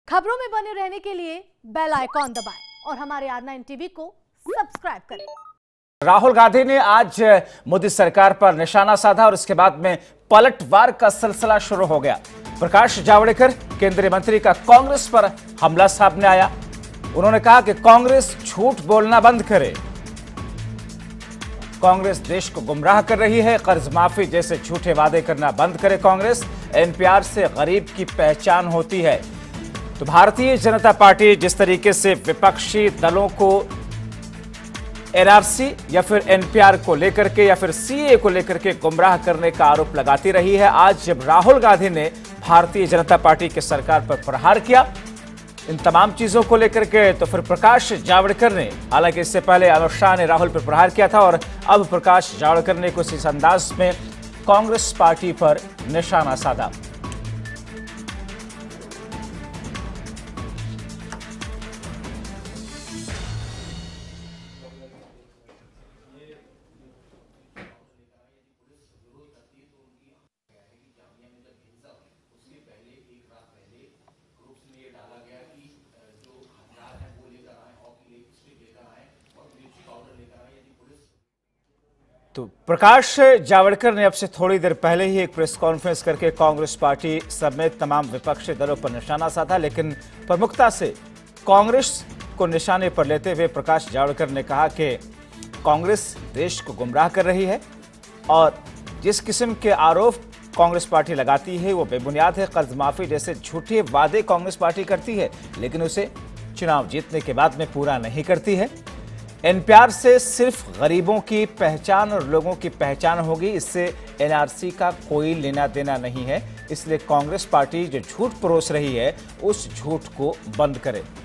खबरों में बने रहने के लिए बेल आइकॉन दबाएं और हमारे R9 टीवी को सब्सक्राइब करें। राहुल गांधी ने आज मोदी सरकार पर निशाना साधा और इसके बाद में पलटवार का सिलसिला शुरू हो गया। प्रकाश जावड़ेकर केंद्रीय मंत्री का कांग्रेस पर हमला सामने आया। उन्होंने कहा कि कांग्रेस झूठ बोलना बंद करे। कांग्रेस देश को गुमराह कर रही है। कर्ज माफी जैसे झूठे वादे करना बंद करे कांग्रेस। एनपीआर से गरीब की पहचान होती है। तो भारतीय जनता पार्टी जिस तरीके से विपक्षी दलों को एनआरसी या फिर एनपीआर को लेकर के या फिर सीए को लेकर के गुमराह करने का आरोप लगाती रही है, आज जब राहुल गांधी ने भारतीय जनता पार्टी की सरकार पर प्रहार किया इन तमाम चीजों को लेकर के, तो फिर प्रकाश जावड़ेकर ने, हालांकि इससे पहले अमित शाह ने राहुल पर प्रहार किया था और अब प्रकाश जावड़ेकर ने कुछ इस अंदाज में कांग्रेस पार्टी पर निशाना साधा। तो प्रकाश जावड़ेकर ने अब से थोड़ी देर पहले ही एक प्रेस कॉन्फ्रेंस करके कांग्रेस पार्टी समेत तमाम विपक्षी दलों पर निशाना साधा, लेकिन प्रमुखता से कांग्रेस को निशाने पर लेते हुए प्रकाश जावड़ेकर ने कहा कि कांग्रेस देश को गुमराह कर रही है और जिस किस्म के आरोप कांग्रेस पार्टी लगाती है वो बेबुनियाद है। कर्ज माफी जैसे झूठे वादे कांग्रेस पार्टी करती है लेकिन उसे चुनाव जीतने के बाद में पूरा नहीं करती है। एनपीआर से सिर्फ गरीबों की पहचान और लोगों की पहचान होगी, इससे एनआरसी का कोई लेना देना नहीं है। इसलिए कांग्रेस पार्टी जो झूठ परोस रही है उस झूठ को बंद करे।